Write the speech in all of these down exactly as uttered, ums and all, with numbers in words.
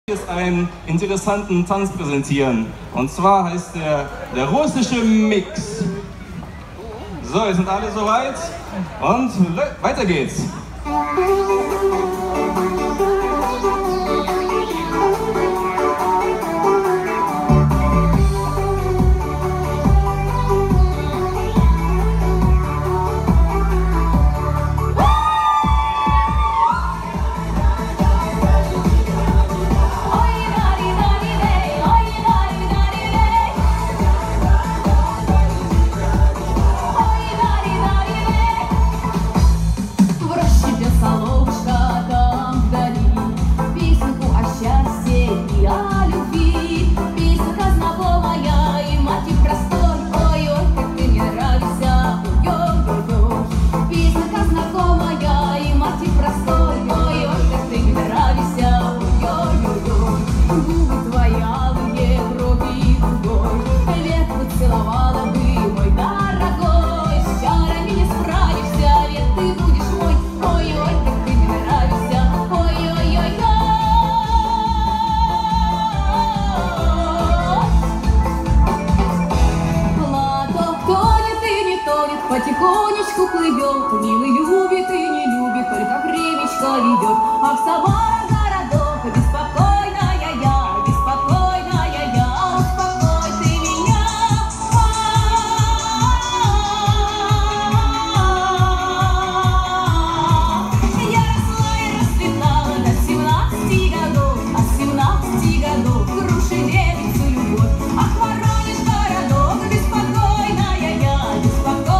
Jetzt einen interessanten Tanz präsentieren. Und zwar heißt der der russische Mix. So, jetzt sind alle soweit und weiter geht's. Потихонечку плывет, милый любит и не любит, только времечко идет, а в Самара городок беспокойная я, беспокойная я, успокой ты меня. Я росла и расцветала до семнадцати годов, а с семнадцати годов круши девицу любовь, ах, Воронеж городок беспокойная я, беспокойная.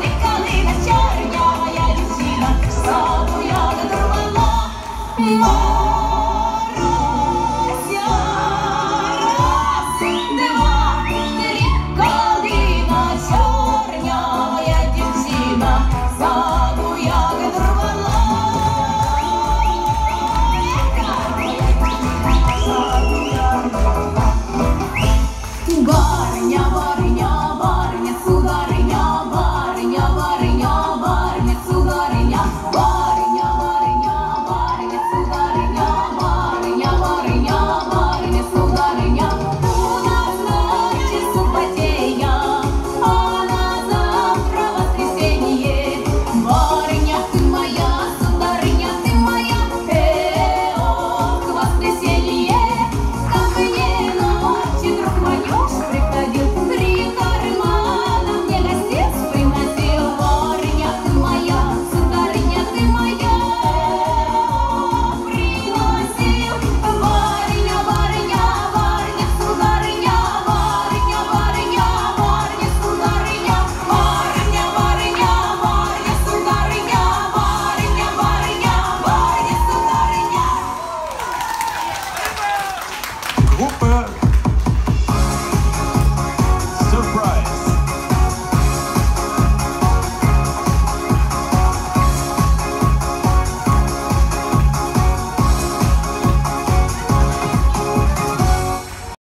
Oh